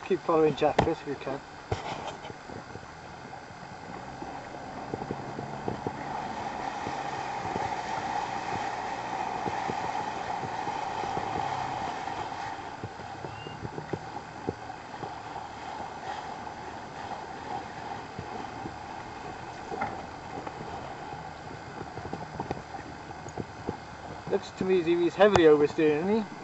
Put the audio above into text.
keep following Jack if you can. Looks to me as if he's heavily oversteering, isn't he?